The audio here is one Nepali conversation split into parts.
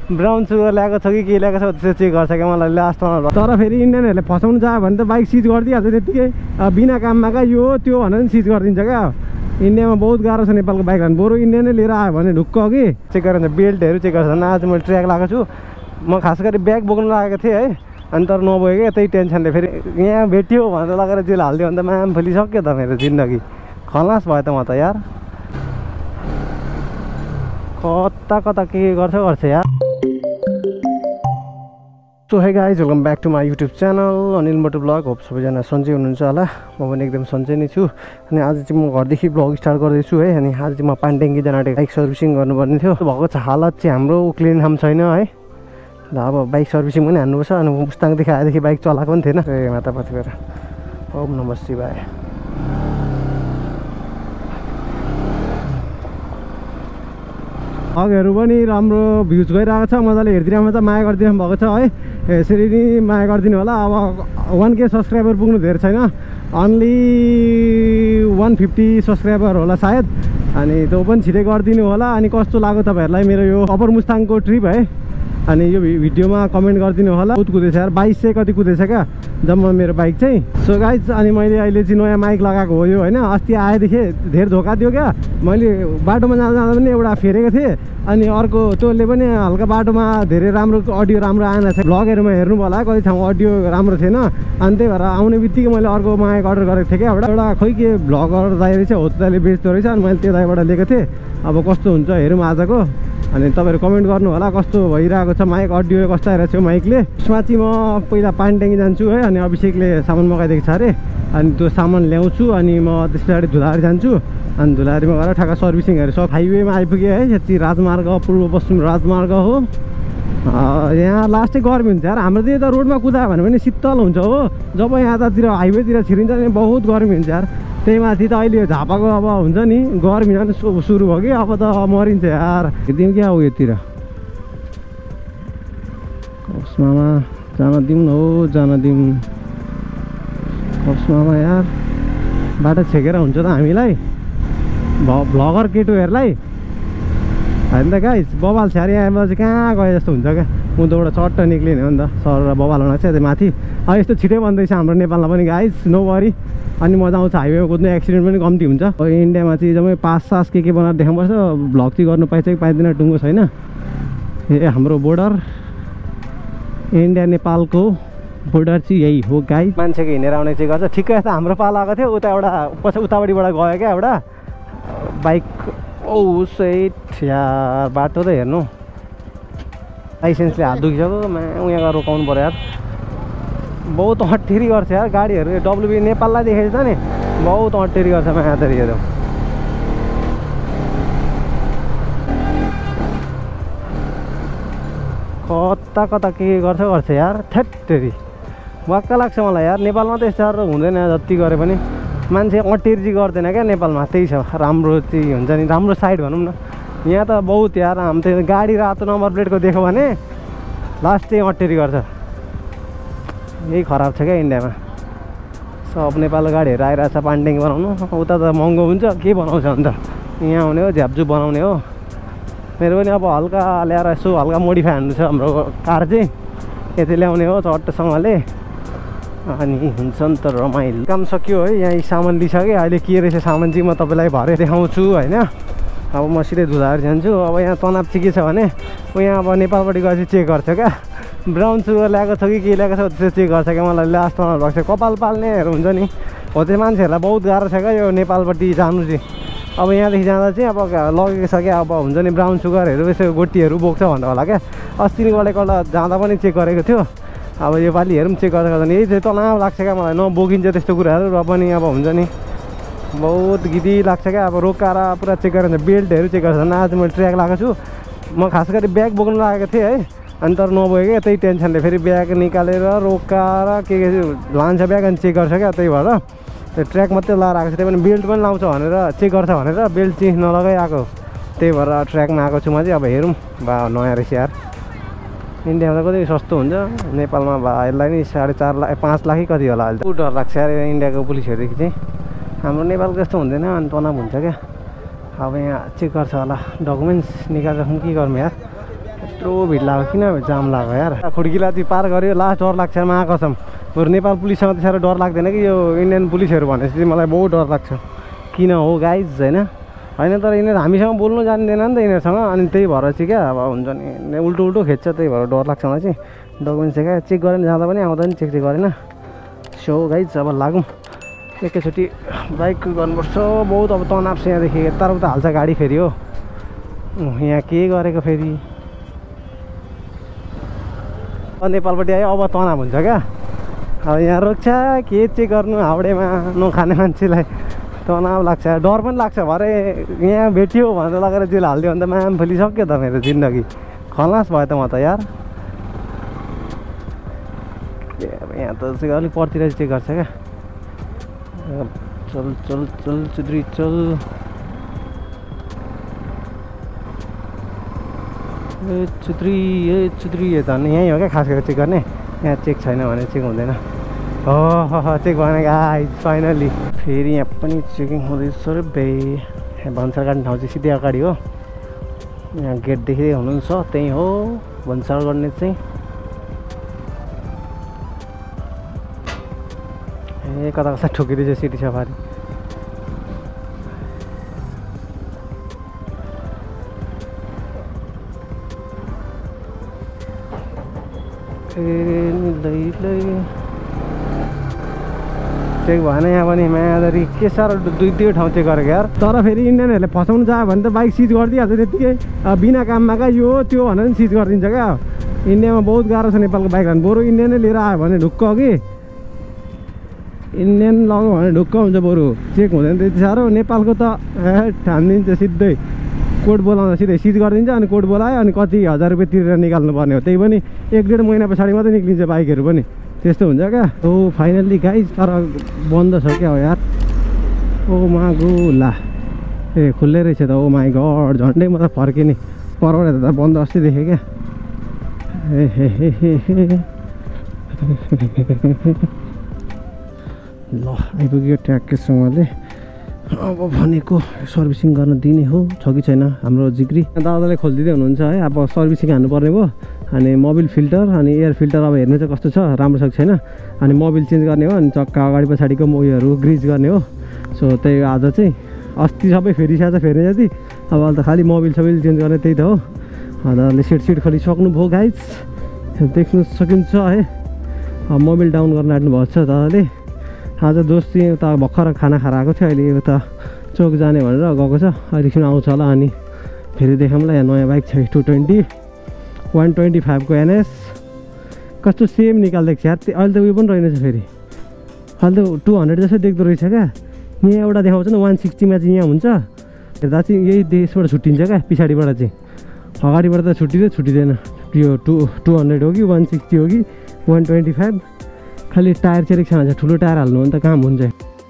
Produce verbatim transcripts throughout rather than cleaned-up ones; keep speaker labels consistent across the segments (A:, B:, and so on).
A: ब्राउन सुगर ल्याएको छ कि के ल्याएको छ त्यसो चेक गर्छ क्या मलाई लास्टमा। तर फेरि इन्डियनहरूले फसाउनु चाह्यो भने त बाइक सिज गरिदिइहाल्छ त्यत्तिकै, बिना काममा क्या यो त्यो भनेर सिज गरिदिन्छ क्या। इन्डियामा बहुत गाह्रो छ नेपालको बाइक लानु, बरु इन्डियनै लिएर आयो भने ढुक्क कि चेक गरेर बेल्टहरू चेक गर्छ। आज मैले ट्र्याक लगाएको छु, म खास गरी ब्याग बोक्नु लागेको थिएँ है, अनि तर नबोकेँ क्या त्यही टेन्सनले। फेरि यहाँ भेट्यो भनेर लगेर जेल हालिदियो भने त माम फुलिसक्यो त मेरो जिन्दगी, खलास भयो त म त यार। कता कता के गर्छ गर्छ यार। So hey guys, welcome back to my YouTube channel Anil Moto blog. Hope सबैजना सन्चै हुनुहुन्छ होला, म पनि एकदम सन्चै नै छु। अनि आज चाहिँ म घरदेखि ब्लग स्टार्ट गर्दैछु है। अनि आज चाहिँ म पानट्याङ्की जान आँटेको, बाइक सर्भिसिङ गर्नुपर्ने थियो। भएको छ हालत चाहिँ हाम्रो क्लिन काम छैन है, अब बाइक सर्भिसिङ पनि हान्नुपर्छ। अनि मुस्ताङदेखि आएदेखि बाइक चलाएको पनि थिएन। ए मातापति गएर ओम नमः शिवाय। अघिहरू पनि राम्रो भ्युज गइरहेको छ, मजाले हेरिदिनु छ, माया गरिदिनु भएको छ है। यसरी नै माया गरिदिनु होला। अब वान के सब्सक्राइबर पुग्नु धेरै छैन, अन्ली वान फिफ्टी सब्सक्राइबर होला सायद। अनि त्यो पनि छिटै गरिदिनु होला। अनि कस्तो लाग्यो तपाईँहरूलाई मेरो यो अप्पर मुस्ताङको ट्रिप है। अनि यो भिडियोमा कमेन्ट गरिदिनु होला। बहुत कुदेछ यार, बाइस सय कति कुदेछ क्या जम्मा मेरो बाइक चाहिँ। सो गाइज, अनि मैले अहिले चाहिँ नयाँ माइक लगाएको हो यो होइन। अस्ति आएदेखि धेरै धोका दियो क्या, मैले बाटोमा जाँदा जाँदा पनि एउटा फेरेको थिएँ। अनि अर्को त्यसले पनि हल्का बाटोमा धेरै राम्रो अडियो राम्रो आएन छ। भ्लगहरूमा हेर्नु होला कति ठाउँ अडियो राम्रो थिएन। अनि त्यही भएर आउने बित्तिकै मैले अर्को माइक अर्डर गरेको थिएँ क्या एउटा एउटा खोइ के भ्लगर दाइ रहेछ, हो दाइले बेच्दो रहेछ। अनि मैले त्यो दाइबाट लिएको थिएँ। अब कस्तो हुन्छ हेरौँ आजको। अनि तपाईँहरू कमेन्ट गर्नु होला कस्तो भइरहेको छ माइक, अडियो कस्तो आइरहेको छ माइकले। त्यसमा चाहिँ म पहिला पानट्याङ्की जान्छु है। अनि अभिषेकले सामान मगाइदिएको छ अरे, अनि त्यो सामान ल्याउँछु। अनि म त्यस पछाडि धुलारी जान्छु। अनि धुलारीमा गएर ठ्याक्क सर्भिसिङहरू सब हाइवेमा आइपुगेँ है। यति राजमार्ग, पूर्व पश्चिम राजमार्ग हो। यहाँ लास्टै गर्मी हुन्छ यार, हाम्रो त रोडमा कुदायो भने पनि शीतल हुन्छ हो। जब यतातिर हाइवेतिर छिरिन्छ नि बहुत गर्मी हुन्छ यार। त्यही माथि त अहिले झापाको अब हुन्छ नि गर्मी झन् सुरु भयो कि अब त मरिन्छ यार। दिउँ क्या हो यतिर कप्समामा जान दिउँ न हो, जान दिउँ कप्समामा यार। बाटो छेकेर हुन्छ त हामीलाई भ भ्लगर केटोहरूलाई होइन त गाइस। बबाल छ्यारी आएमा चाहिँ कहाँ गए जस्तो हुन्छ क्या, उँधोबाट चट्ट निक्लिने हो नि त सर र बबाल हुन चाहिँ माथि। अब यस्तो छिटै बन्दैछ हाम्रो नेपालमा पनि गाइस, नो वरी। अनि मजा आउँछ हाइवेमा कुद्नु, एक्सिडेन्ट पनि कम्ती हुन्छ। इन्डियामा चाहिँ जम्मै पास सास के के बनाएर देखाउनुपर्छ, भ्लग चाहिँ गर्नु पाइन्छ कि पाइँदैन टुङ्गो छैन। ए हाम्रो बोर्डर इन्डिया नेपालको बोर्डर चाहिँ यही हो गाइस। मान्छेको हिँडेर आउने चाहिँ गर्छ ठिकै छ। हाम्रो पाला आएको थियो उता एउटा पछि उतापट्टिबाट गयो क्या एउटा बाइक। ओ सेट यार, बाटो त हेर्नु लाइसेन्सले हात दुखिसक्यो, उहाँ गएर रोकाउनु पऱ्यो यार। बहुत अटेरी गर्छ यार गाडीहरू, डब्लुबी नेपाललाई देखेको छ नि बहुत अटेरी गर्छ मायातरीहरू। कता कता के गर्छ गर्छ यार, थेटरी वाक्क लाग्छ मलाई यार। नेपालमा त यस्तो साह्रो हुँदैन जति गरे पनि, मान्छे अटेरी चाहिँ गर्दैन क्या नेपालमा। त्यही छ राम्रो चाहिँ हुन्छ नि, राम्रो साइड भनौँ न। यहाँ त बहुत यार, हामी त गाडी रातो नम्बर प्लेटको देख्यो भने लास्ट चाहिँ अटेरी गर्छ। यही खराब छ क्या इन्डियामा। सब नेपालको गाडीहरू आइरहेको छ पानट्याङ्की बनाउनु। उता त महँगो हुन्छ, के बनाउँछ अन्त, यहाँ आउने हो झ्याप्जु बनाउने हो। मेरो पनि अब हल्का ल्याएर यसो हल्का मोडिफाई हान्नु छ हाम्रो कार चाहिँ, यति ल्याउने हो चट्टसँगले। अनि हुन्छ नि त रमाइलो। काम सक्यो है, यहाँ सामान लिइसकेँ। अहिले के रहेछ सामान चाहिँ म तपाईँलाई भरे देखाउँछु होइन। अब म सिधै धुलाएर जान्छु। अब यहाँ तनाव चाहिँ के छ भने यहाँ अब नेपालपट्टि गएपछि चेक गर्छ क्या, ब्राउन सुगर ल्याएको छ कि के ल्याएको छ त्यसो चेक गर्छ क्या मलाई लास्टमा भएको छ। कपाल पाल्नेहरू हुन्छ नि हो त्यो मान्छेहरूलाई बहुत गाह्रो छ क्या यो नेपालपट्टि जानु चाहिँ। अब यहाँदेखि जाँदा चाहिँ अब लगेको छ क्या, अब हुन्छ नि ब्राउन सुगरहरू यसो गोटीहरू बोक्छ भन्दा होला क्या। अस्ति नै गएको जाँदा पनि चेक गरेको थियो। अब यो पालिहरू पनि चेक गर्दा गर्दा यही चाहिँ तनाव लाग्छ क्या मलाई, नबोकिन्छ त्यस्तो कुराहरू। र पनि अब हुन्छ नि बहुत गिदी लाग्छ क्या। अब रोकाएर पुरा चेक गरेर बेल्टहरू चेक गर्छ। आज मैले ट्र्याक लगाएको छु, म खास गरी ब्याग बोक्नु लागेको थिएँ है। अनि तर नबोकेँ त्यही टेन्सनले, फेरि ब्याग निकालेर रोकाएर के के लान्छ ब्याग अनि चेक गर्छ क्या। त्यही भएर त्यो ट्र्याक मात्रै लगाएर आएको छ। त्यही पनि बेल्ट पनि लाउँछ भनेर चेक गर्छ भनेर बेल्ट चाहिँ नलगाइ आएको, त्यही भएर ट्र्याकमा आएको छु म चाहिँ। अब हेरौँ बा नयाँ रहेछ यार। इन्डियामा त कति सस्तो हुन्छ, नेपालमा भा यसलाई नि साढे चार लाख पाँच लाख कति होला अहिले त। डर लाग्छ यार इन्डियाको पुलिसहरूदेखि चाहिँ। हाम्रो नेपालको जस्तो हुँदैन, अनि तनाव हुन्छ क्या। अब यहाँ चेक गर्छ होला, डकुमेन्ट्स निकालेर के गर्नु यार। यत्रो भिड लाग्यो किन जाम लाग्यो यार खुड्किला चाहिँ पार गऱ्यो लास्ट डर लाग्छ महाकसम बरु नेपाल पुलिससँग त साह्रो डर लाग्दैन कि यो इन्डियन पुलिसहरू भनेपछि चाहिँ मलाई बहुत डर लाग्छ किन हो गाइज होइन होइन तर यिनीहरू हामीसँग बोल्नु जान्दैन नि त यिनीहरूसँग अनि त्यही भएर चाहिँ क्या अब हुन्छ नि उल्टो उल्टो खेच्छ त्यही भएर डर लाग्छ मलाई चाहिँ डकुमेन्ट चाहिँ क्या चेक गरेर जाँदा पनि आउँदा पनि चेक चाहिँ गरेन सो गाइज अब लागौँ एकैचोटि बाइक गर्नुपर्छ बहुत अब तनाव छ यहाँदेखि यता उता हाल्छ गाडी फेरि हो यहाँ के गरेको फेरि नेपालपट्टि आयो अब तनाव हुन्छ क्या अब यहाँ रोक्छ के चेक गर्नु हाउडेमा नखाने मान्छेलाई तनाव लाग्छ डर पनि लाग्छ भरे यहाँ भेट्यो भनेर लगेर जेल हालिदियो भने त माम फैलिसक्यो त मेरो जिन्दगी खलास भयो त म त यार यहाँ त चाहिँ अलिक परतिर चेक गर्छ क्या चल चल चल चुद्री चल ए चुद्री ए चुद्री यो त यहीँ हो क्या खास गरेर चेक गर्ने यहाँ चेक छैन भने चेक हुँदैन हो चेक भएन गाइस फाइनली फेरि यहाँ पनि चेकिङ हुँदैछ र बे भन्सार गर्ने ठाउँ चाहिँ सिधै अगाडि हो यहाँ गेट देख्दै हुनुहुन्छ त्यही हो भन्सार गर्ने चाहिँ ए कता कता ठोकिँदैछ सिटी सफारी चेक भएन यहाँ पनि मायादरी के साह्रो दुई दुई ठाउँ चेक गरेको यार तर फेरि इन्डियनहरूले फसाउनु चाह्यो भने त बाइक सिज गरिदिइहाल्छ त्यत्तिकै बिना काममा क्या यो त्यो भनेर पनि सिज गरिदिन्छ क्या इन्डियामा बहुत गाह्रो छ नेपालको बाइक लानु बरु इन्डियनै लिएर आयो भने ढुक्क कि इन्डियन लगायो भने ढुक्क हुन्छ बरु चेक हुँदैन त्यति साह्रो नेपालको त ए ठानिदिन्छ सिधै कोर्ट बोलाउँदा सिधै सिज गरिदिन्छ अनि कोर्ट बोलायो अनि कति हजार रुपियाँ तिरेर निकाल्नु पर्ने हो त्यही पनि एक डेढ महिना पछाडि मात्रै निक्लिन्छ बाइकहरू पनि त्यस्तो हुन्छ क्या ओ फाइनल्ली गाइज तर बन्द छ क्या हो यार ओ मागु ला ए खुल्लै रहेछ त ओ माई गड झन्डै म त फर्किने परबाट त बन्द अस्ति देखेँ क्या ए हे हे हे ल आइपुग्यो ट्याक्केसँगले अब भनेको सर्भिसिङ गर्न दिने हो छ कि छैन हाम्रो जिग्री दादाले खोलिदिँदै हुनुहुन्छ है अब सर्भिसिङ हान्नुपर्ने भयो अनि मोबिल फिल्टर अनि एयर फिल्टर अब हेर्नु चाहिँ कस्तो छ राम्रो छ कि छैन अनि मोबिल चेन्ज गर्ने हो अनि चक्का अगाडि पछाडिको उयोहरू ग्रिज गर्ने हो सो त्यही आज चाहिँ अस्ति सबै फेरिसकेको छ फेर्ने जति अब अहिले त खालि मोबिल सबै चेन्ज गर्ने त्यही त हो दादाले सिट सिट खोलिसक्नु भयो गाइज देख्नु सकिन्छ है अब मोबिल डाउन गर्न आँट्नु भएको छ दादाले आज दोस्त चाहिँ उता भर्खर खाना खाएर आएको थियो अहिले उता चोक जाने भनेर गएको छ अहिलेसम्म आउँछ होला अनि फेरि देखाउँला यहाँ नयाँ बाइक छ टू ट्वेन्टी वान ट्वेन्टी फाइभको एनएस कस्तो सेम निकालिदिएको छ यार अहिले त उयो पनि रहेनछ फेरि अहिले त टू हन्ड्रेड जस्तो देख्दो रहेछ क्या यहाँ एउटा देखाउँछ नि वान सिक्सटीमा चाहिँ यहाँ हुन्छ हेर्दा चाहिँ यही देशबाट छुट्टिन्छ क्या पछाडिबाट चाहिँ अगाडिबाट त छुट्टिँदै छुट्टिँदैन यो टू टू हन्ड्रेड हो कि वान सिक्सटी हो कि वान ट्वेन्टी फाइभ खालि टायर चाहिँ रिक्सा हाल्छ ठुलो टायर हाल्नु भने त काम हुन्छ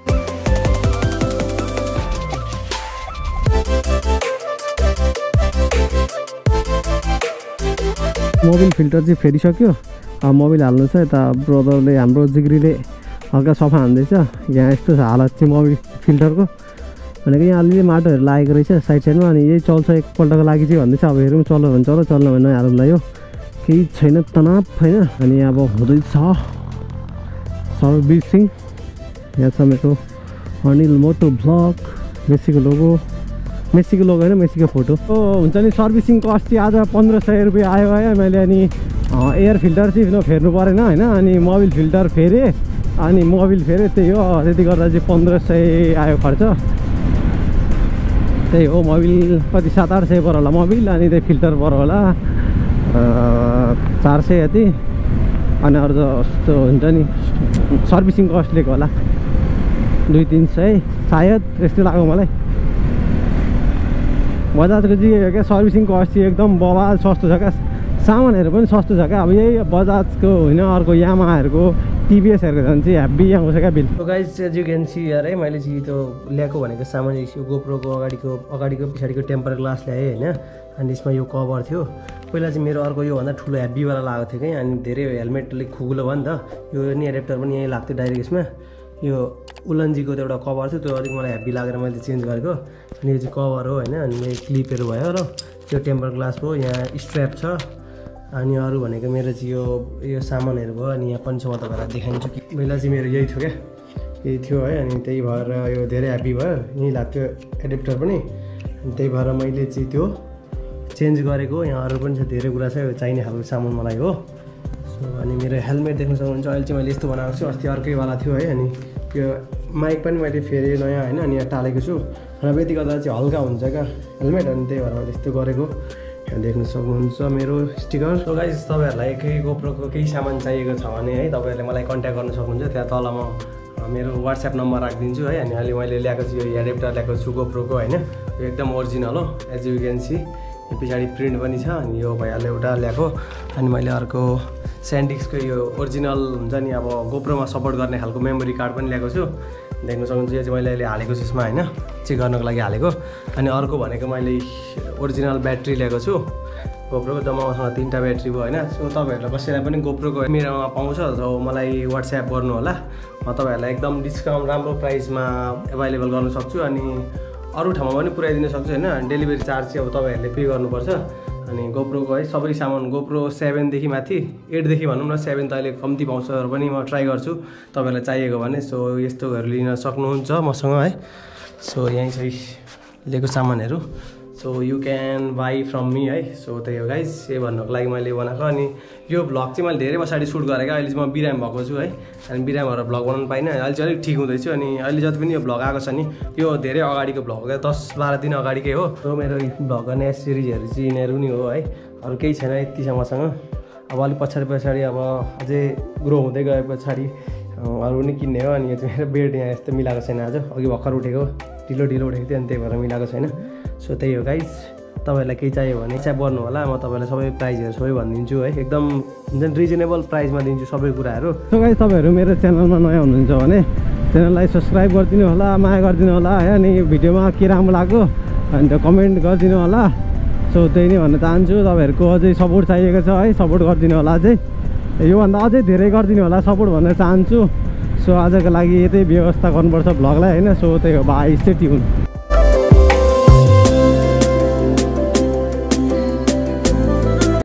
A: मोबिल फिल्टर चाहिँ फेरिसक्यो अब मोबिल हाल्नु छ यता ब्रदरले हाम्रो जिग्रीले हल्का सफा हान्दैछ यहाँ यस्तो छ हालत चाहिँ मोबिल फिल्टरको भनेको यहाँ अलिअलि माटोहरू लागेको रहेछ साइड साइडमा अनि यही चल्छ एकपल्टको लागि चाहिँ भन्दैछ अब हेरौँ चल्यो भने चल्यो चल्न भने नहाल्नुलाई हो केही छैन तनाव होइन अनि अब हुँदैछ सर्भिसिङ यहाँ छ मेरो अनिल मोटो भ्लग मेसीको लोगो मेसीको लोगो होइन मेसीको फोटो हो हुन्छ नि सर्भिसिङको अस्ति आज पन्ध्र सय रुपियाँ आयो है मैले अनि एयर फिल्टर चाहिँ फेर्नु परेन होइन अनि मोबिल फिल्टर फेरेँ अनि मोबिल फेरेँ त्यही हो त्यति गर्दा चाहिँ पन्ध्र सय आयो खर्च त्यही हो मोबिल कति सात आठ सय पर्यो होला मोबिल अनि त्यही फिल्टर पर्यो होला चार सय यति अनि अरू त यस्तो हुन्छ नि सर्भिसिङ कस्टलेको होला दुई तिन सय सायद यस्तो लाग्यो मलाई बजाजको चाहिँ क्या सर्भिसिङ कस्ट चाहिँ एकदम बवाल सस्तो छ क्या सामानहरू पनि सस्तो छ क्या अब यही बजाजको होइन अर्को यामाहरूको टिभिएसहरूको झन् चाहिँ हेभी आउँछ क्या बिल guys as you can see यार है मैले चाहिँ त्यो ल्याएको भनेको सामान यो गोप्रोको अगाडिको अगाडिको पछाडिको टेम्पर ग्लास ल्याएँ होइन अनि यसमा यो कभर थियो पहिला चाहिँ मेरो अर्को योभन्दा ठुलो हेभीवाला लागेको थियो कि अनि धेरै हेलमेट अलिक खुकुलो भयो नि त यो नि एडेप्टर पनि यहीँ लाग्थ्यो डाइरेक्ट यसमा यो उलन्जीको त एउटा कभर थियो त्यो अलिक मलाई हेभी लागेर मैले चेन्ज गरेको अनि यो चाहिँ कभर हो होइन अनि यो क्लिपहरू भयो र त्यो टेम्पर ग्लास हो यहाँ स्ट्र्याप छ
B: अनि अरू भनेको मेरो चाहिँ यो यो सामानहरू भयो। अनि यहाँ पनि छ, म तपाईँलाई देखाइदिन्छु कि पहिला चाहिँ मेरो यही थियो क्या, यही थियो है। अनि त्यही भएर यो धेरै ह्याप्पी भयो, यहीँ लाग्थ्यो एडेप्टर पनि, अनि त्यही भएर मैले चाहिँ त्यो चेन्ज गरेको। यहाँ अरू पनि छ, धेरै कुरा छ, यो चाहिने खालको सामान मलाई हो। सो अनि मेरो हेलमेट देख्न सक्नुहुन्छ, अहिले चाहिँ मैले यस्तो बनाएको छु, अस्ति अर्कैवाला थियो है। अनि यो माइक पनि मैले फेरि नयाँ होइन, अनि यहाँ टालेको छु, र यति गर्दा चाहिँ हल्का हुन्छ क्या हेलमेट, अनि त्यही भएर मैले यस्तो गरेको। यहाँ देख्न सक्नुहुन्छ मेरो स्टिकर। सो गाइस, तपाईँहरूलाई केही गोप्रोको केही सामान चाहिएको छ भने है तपाईँहरूले मलाई कन्ट्याक्ट गर्न सक्नुहुन्छ। त्यहाँ तल म मेरो वाट्सएप नम्बर राखिदिन्छु है। अनि अहिले मैले ल्याएको छु यो एडेप्टर ल्याएको छु गोप्रोको होइन, यो एकदम ओरिजिनल हो, एज यु क्यान सी। पछाडि प्रिन्ट पनि छ। अनि यो भइहाल्यो एउटा ल्याएको। अनि मैले अर्को स्यान्डिक्सको यो ओरिजिनल हुन्छ नि, अब गोप्रोमा सपोर्ट गर्ने खालको मेमोरी कार्ड पनि ल्याएको छु, देख्न सक्नुहुन्छ। यो चाहिँ मैले अहिले हालेको छु यसमा होइन, चेक गर्नको लागि हालेको। अनि अर्को भनेको मैले ओरिजिनल ब्याट्री ल्याएको छु गोप्रोको, जम्मा मसँग तिनवटा ब्याट्री भयो होइन। सो तपाईँहरूलाई कसैलाई पनि गोप्रोको मेरोमा पाउँछ सो मलाई वाट्सएप गर्नु होला, म तपाईँहरूलाई एकदम डिस्काउन्ट राम्रो प्राइसमा एभाइलेबल गर्न सक्छु। अनि अरू ठाउँमा पनि पुऱ्याइदिन सक्छु होइन, डेलिभरी चार्ज चाहिँ अब तपाईँहरूले पे गर्नुपर्छ। अनि गोप्रोको है सबै सामान गोप्रो सेभेनदेखि माथि एटदेखि भनौँ न, सेभेन त अहिले कम्ती पाउँछ र पनि म ट्राई गर्छु तपाईँहरूलाई चाहिएको भने। सो यस्तोहरू लिन सक्नुहुन्छ मसँग है। सो यहीँ छ लिएको सामानहरू, so you can buy from me है। सो त्यही हो गाइस, यही भन्नुको लागि मैले बनाएको। अनि यो भ्लग चाहिँ मैले धेरै पछाडि सुट गरेको, अहिले चाहिँ म बिराम भएको छु है। अनि बिराम भएर भ्लग बनाउनु पाइनँ, अहिले चाहिँ अलिक ठिक हुँदैछु। अनि अहिले जति पनि यो भ्लग आएको छ नि, यो धेरै अगाडिको भ्लग हो, दस बाह्र दिन अगाडिकै हो। सो मेरो भ्लग गर्ने सिरिजहरू चाहिँ यिनीहरू नि हो है, अरू केही छैन यतिसम्मसँग। अब अलिक पछाडि पछाडि अब अझै ग्रो हुँदै गए पछाडि अरू पनि किन्ने हो। अनि यो चाहिँ मेरो बेड यहाँ यस्तो मिलाएको छैन, आज अघि भर्खर उठेको, ढिलो ढिलो उठेको थियो, अनि त्यही भएर मिलाएको छैन। सो त्यही हो गाइस, तपाईँहरूलाई केही चाहियो भने च्याप गर्नु होला, म तपाईँलाई सबै प्राइजहरू सबै भनिदिन्छु है, एकदम हुन्छ नि रिजनेबल प्राइसमा दिन्छु सबै कुराहरू।
A: सो गाइस, तपाईँहरू मेरो च्यानलमा नयाँ हुनुहुन्छ भने च्यानललाई सब्सक्राइब गरिदिनु होला, माया गरिदिनु होला है। अनि भिडियोमा के राम्रो लाग्यो अनि त्यो कमेन्ट गरिदिनु होला। सो त्यही नै भन्न चाहन्छु, तपाईँहरूको अझै सपोर्ट चाहिएको छ है, सपोर्ट गरिदिनु होला, अझै योभन्दा अझै धेरै गरिदिनु होला सपोर्ट भन्न चाहन्छु। सो आजको लागि यतै व्यवस्था गर्नुपर्छ भ्लगलाई होइन। सो त्यही हो, बाई, स्टे ट्युन।